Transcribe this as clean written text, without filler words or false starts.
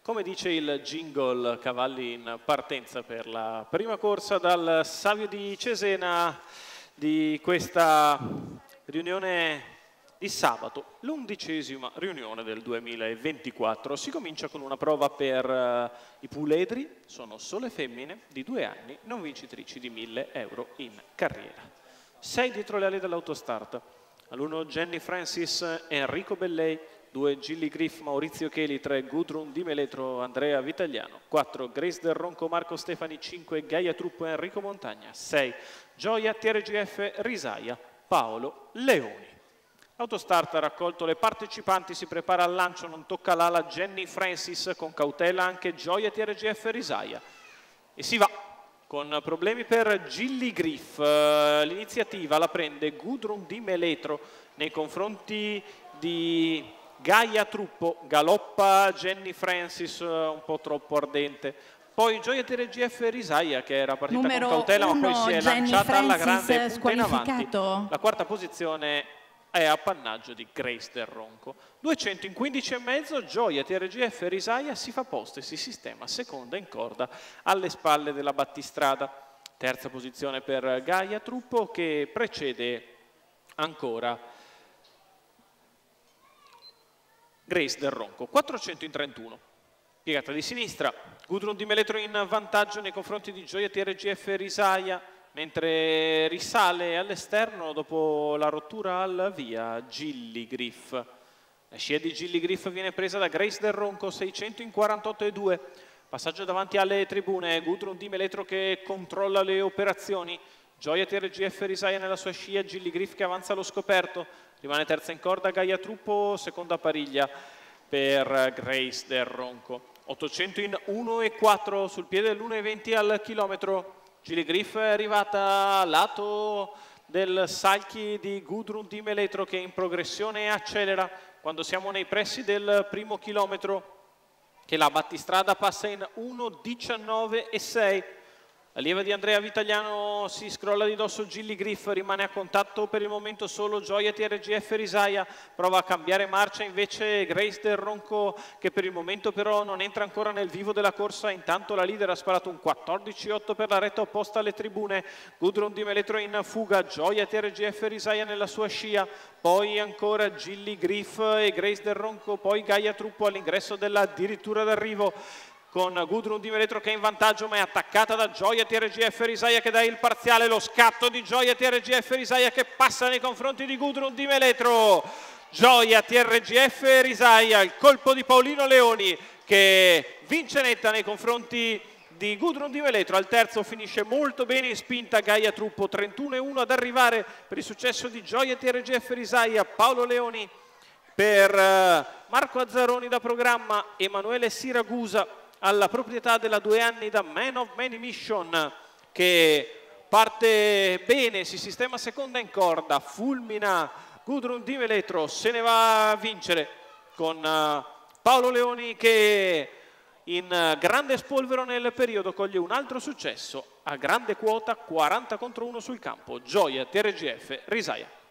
Come dice il jingle, cavalli in partenza per la prima corsa dal Savio di Cesena di questa riunione di sabato, l'11ª riunione del 2024. Si comincia con una prova per i puledri, sono sole femmine di 2 anni, non vincitrici di 1.000 euro in carriera. 6 dietro le ali dell'autostart, all'1 Jenny Francis, Enrico Bellei, 2 Gilly Griff, Maurizio Cheli, 3 Gudrun Di Meletro, Andrea Vitagliano, 4 Grace Del Ronco, Marco Stefani, 5 Gaia Truppo, Enrico Montagna, 6 Gioia TRGF Risaia, Paolo Leoni. L'autostart ha raccolto le partecipanti, si prepara al lancio, non tocca l'ala Jenny Francis, con cautela anche Gioia TRGF Risaia. E si va con problemi per Gilly Griff, l'iniziativa la prende Gudrun Di Meletro nei confronti di Gaia Truppo, galoppa Jenny Francis un po' troppo ardente. Poi Gioia TRGF Risaia che era partita Numero con cautela ma poi si è Jenny lanciata Francis, alla grande punta in avanti. squalificato. La quarta posizione è appannaggio di Grace Del Ronco. 200 in 15,5, Gioia TRGF Risaia si fa posto e si sistema seconda in corda alle spalle della battistrada. Terza posizione per Gaia Truppo che precede ancora Grace Del Ronco. 400 in 31. Piegata di sinistra, Gudrun Di Meletro in vantaggio nei confronti di Gioia TRGF Risaia, mentre risale all'esterno dopo la rottura al via Gilly Griff. La scia di Gilly Griff viene presa da Grace Del Ronco, 600 in 48,2. Passaggio davanti alle tribune, Gudrun Di Meletro che controlla le operazioni. Gioia TRGF Risaia nella sua scia, Gilly Griff che avanza allo scoperto. Rimane terza in corda Gaia Truppo, seconda pariglia per Grace Del Ronco. 800 in 1,4 sul piede dell'1,20 al chilometro. Gilly Griff è arrivata a lato del Salchi di Gudrun Di Meletro che in progressione accelera quando siamo nei pressi del primo chilometro, che la battistrada passa in 1,19,6. Allieva di Andrea Vitagliano si scrolla di dosso Gilly Griff, rimane a contatto per il momento solo Gioia TRGF Risaia, prova a cambiare marcia invece Grace Del Ronco che per il momento però non entra ancora nel vivo della corsa. Intanto la leader ha sparato un 14,8 per la retta opposta alle tribune. Gudrun Di Meletro in fuga, Gioia TRGF Risaia nella sua scia, poi ancora Gilly Griff e Grace Del Ronco, poi Gaia Truppo all'ingresso dell'addirittura d'arrivo, con Gudrun Di Meletro che è in vantaggio ma è attaccata da Gioia TRGF Risaia che dà il parziale. Lo scatto di Gioia TRGF Risaia che passa nei confronti di Gudrun Di Meletro. Gioia TRGF Risaia, il colpo di Paolino Leoni che vince netta nei confronti di Gudrun Di Meletro. Al terzo finisce molto bene in spinta Gaia Truppo, 31,1 ad arrivare per il successo di Gioia TRGF Risaia. Paolo Leoni per Marco Azzaroni da programma, Emanuele Siragusa alla proprietà della 2 anni da Man of Many Mission che parte bene, si sistema seconda in corda, fulmina Gudrun Di Meletro, se ne va a vincere con Paolo Leoni che in grande spolvero nel periodo coglie un altro successo a grande quota, 40 contro 1 sul campo. Gioia TRGF Risaia.